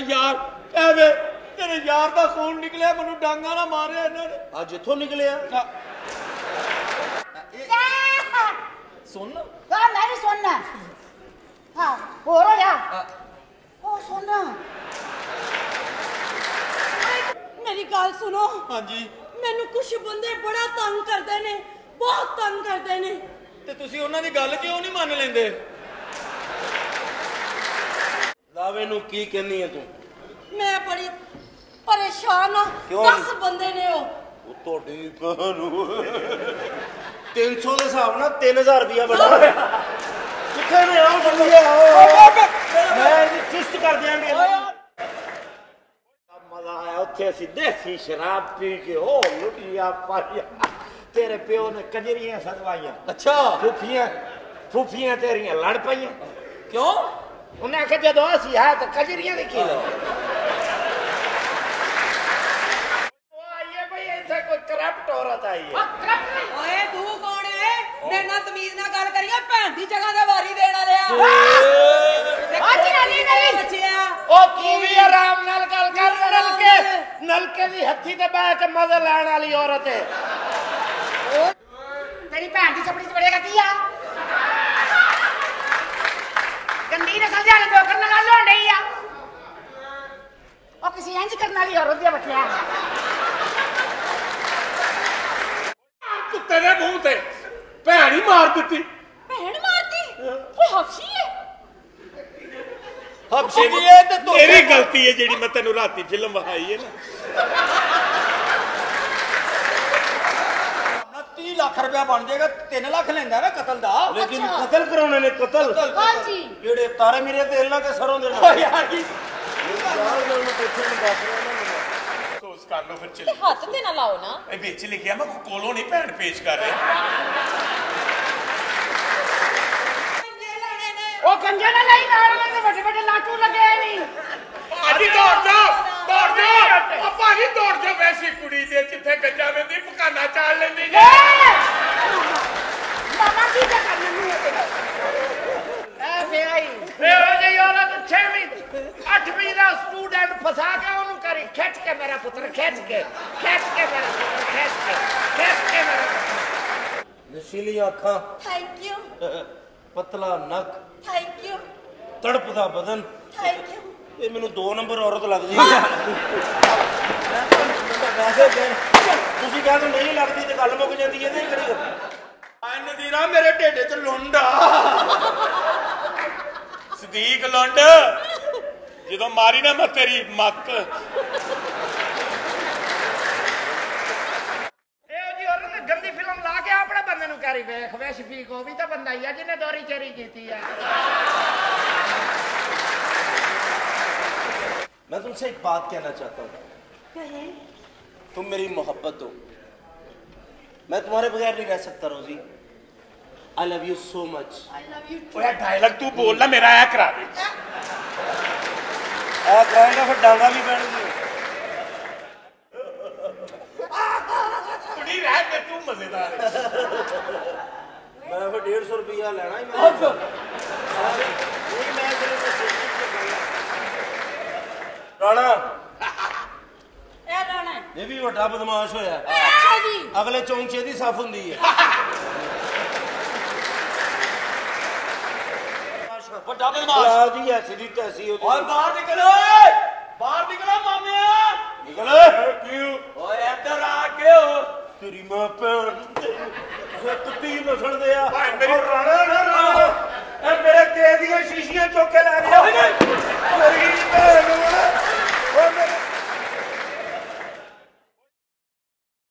यार एवे तेरे यार दा खून निकलिया मैनू डांगा ना मारे इन्होंने आज इथों निकलिया सुन हाँ मैं भी सुनना हाँ हो रहा ओ सुनना मेरी गल सुनो हाँ जी मैनू कुछ बंदे बड़ा तंग करते ने बहुत तंग करते ने ते तुसी उन्हां दी गल क्यों नहीं मान लेंदे लावे नू की कहनी है तू मैं बड़ी परेशान हाँ 10 बंदे ने हो ਤੁਹਾਡੀ ਕਹਨੂ 300 ਦੇ ਹਿਸਾਬ ਨਾਲ 3000 ਰੁਪਇਆ ਬਣਾ ਕਿੱਥੇ ਨੇ ਆਓ ਜਲਦੀ ਆਓ ਮੈਂ ਇਹਦੀ ਕਿਸ਼ਤ ਕਰ ਦਿਆਂਗੇ ਮਜ਼ਾ ਆਇਆ ਉੱਥੇ ਅਸੀਂ ਦੇਸੀ ਸ਼ਰਾਬ ਪੀ ਕੇ ਹੋ ਲੁੱਟੀਆਂ ਪਾਈਆਂ ਤੇਰੇ ਪਿਓ ਨੇ ਕੰਜਰੀਆਂ ਸਦਵਾਈਆਂ अच्छा ਫੂਫੀਆਂ ਤੇਰੀਆਂ ਲੜ ਪਈਆਂ क्यों ਉਹਨੇ ਆਖਿਆ ਜਦੋਂ ਅਸੀਂ ਆਏ ਤਾਂ ਕੰਜਰੀਆਂ ਦੇਖੀ ਲਓ कोई करप्ट औरत आई है ओए तू कौन है मेरे नाल तमीज ना गल करिया भैन दी जगह दा वारी देना लिया ओ तू भी आराम नाल गल कर नलके दी हत्थी ते बैठ के मजे लेने वाली औरत है तेरी भैन दी चपड़ी च बड़ेगा किया गंदी नस्ल दे डोकर नाल गल होण डई आ ओ किसी इंज करन वाली औरत दे बच्चा तेरे मुंह ते भैन ही मार दी भैन मारती कोई हफ्सी है हफ्सी भी है ते तेरी गलती है जेडी मैं तेनू राती फिल्म वहाई है ना 30 लाख रुपया बन जाएगा 3 लाख लेंदा ना कतल दा लेकिन कत्ल कराने ने कत्ल हां जी जेड़े तारे मेरे तेल ना के सरों दे यार जी कर लो फिर चलिए हाथ ते ना लाओ ना ए विच लिखिया मैं कोलों नहीं भैन पेश कर रहा ओ कंजे ना नहीं नाल में बड़े बड़े लाटू लगे नहीं भाजी दौड़ जाओ ओ भाजी दौड़ जाओ वैसी कुड़ी दे जिथे गंजा वेंदी पकाना चाल लेंदी जे मामा की क्या करना ए बेई बेहो जी औरत 6वीं 8वीं ਦਾ ਸਟੂਡੈਂਟ ਫਸਾ ਕੇ ਉਹਨੂੰ ਕਰੀ ਖਿੱਚ ਕੇ ਮੇਰਾ ਪੁੱਤਰ ਖਿੱਚ ਕੇ ਮੇਰਾ ਪੁੱਤਰ ਖਿੱਚ ਕੇ ਮੇਰਾ ਨਸ਼ੀਲੀ ਅੱਖਾਂ थैंक यू ਪਤਲਾ ਨੱਕ thank you ਤੜਪਦਾ Badan thank you ਇਹ ਮੈਨੂੰ 2 ਨੰਬਰ ਔਰਤ ਲੱਗਦੀ ਹੈ ਵੈਸੇ ਤੁਸੀਂ ਕਹਿੰਦੇ ਨਹੀਂ ਲੱਗਦੀ ਤੇ ਗੱਲ ਮੁੱਕ ਜਾਂਦੀ ਹੈ ਨਹੀਂ ਕਰੀ ਆਏ ਨਜ਼ੀਰਾ ਮੇਰੇ ਢੇਡੇ ਚ ਲੁੰਡ ਆ ਸਦੀਕ ਲੁੰਡ ਜਦੋਂ ਮਾਰੀ ਨਾ ਮੈਂ ਤੇਰੀ ਮੱਤ गंदी फिल्म ला के अपने बंदे नु करी वेख वे शफीक हो भी तो बंदा ही है जिन्हें दौरी चोरी की है मैं तुमसे एक बात कहना चाहता हूँ तुम मेरी मोहब्बत हो मैं तुम्हारे बगैर नहीं रह सकता Rosie I love you so much I love you ओए डायलॉग तू बोल ना मेरा ऐ करा दे ऐ कराएगा फिर डांगा भी बैठेगी तू मजेदार मैं फिर 150 रुपया लेना ही राणा ए राणा ये भी बड़ा बदमाश होया अच्छा जी अगले चौंचे दी साफ हुंदी है बड़ा बदमाश जी ऐसी दी तैसी होती और बाहर निकलो मामे निकल क्यों ओए इधर आ क्यों तेरी मां भैन कुत्ती नस्ल दे आ मेरी राणा ए मेरे तेल दी शीशियां चुक के ला